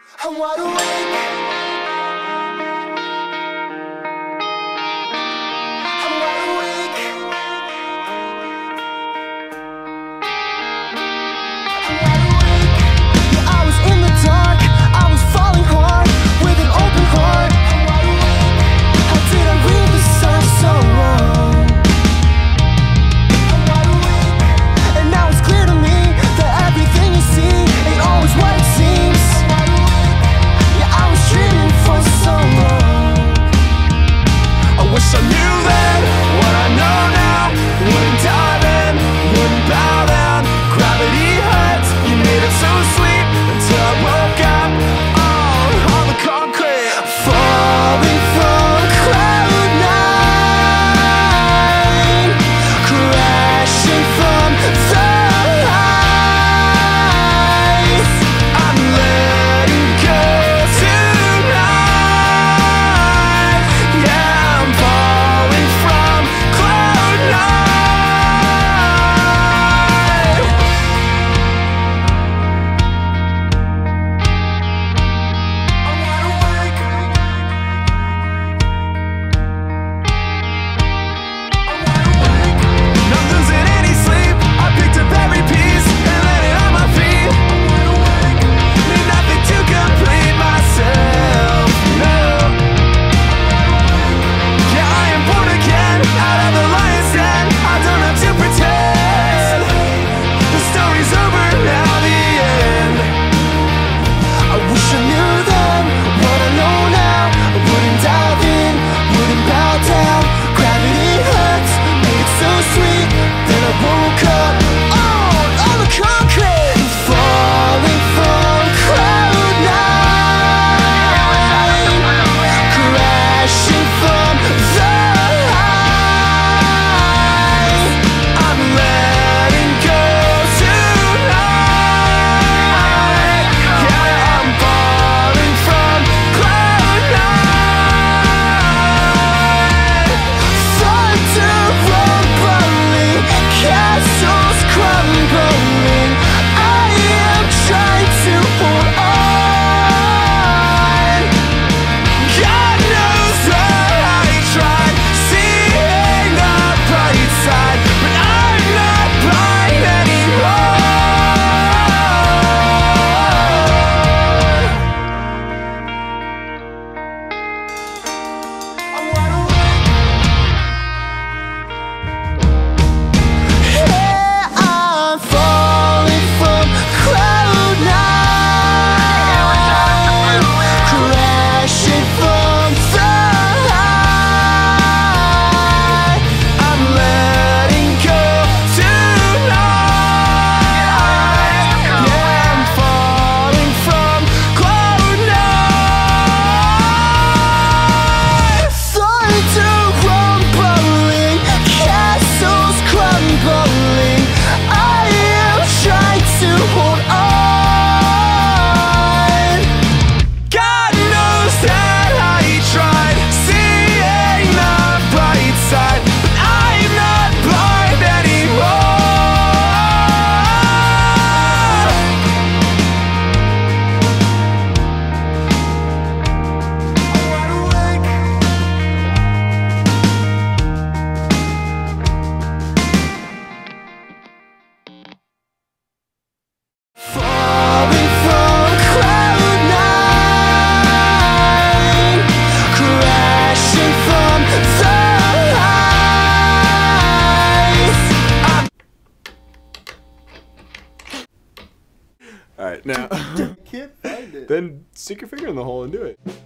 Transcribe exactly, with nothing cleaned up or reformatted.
I'm wide awake. I'm wide awake. I'm wide awake. Yeah, I was in the dark. I was falling hard with an open heart. I'm wide awake. How did I read the signs so wrong? I'm wide awake. And now it's clear to me that everything you see ain't always what it seems. Dreaming for so long. I wish I knew then what I know now. Wouldn't dive in, wouldn't bow down. Gravity hurts, you made it so sweet until I woke up oh, on the concrete. Falling from cloud nine, crashing from the heights. I'm letting go. Alright, now. I can't find it. Then stick your finger in the hole and do it.